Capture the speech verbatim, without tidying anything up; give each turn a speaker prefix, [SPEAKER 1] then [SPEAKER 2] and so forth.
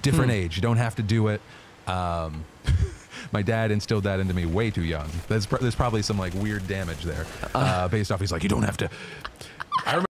[SPEAKER 1] different
[SPEAKER 2] Hmm.
[SPEAKER 1] age. You don't have to do it. Um, my dad instilled that into me way too young. There's, there's probably some like weird damage there uh, based off. He's like, you don't have to. I remember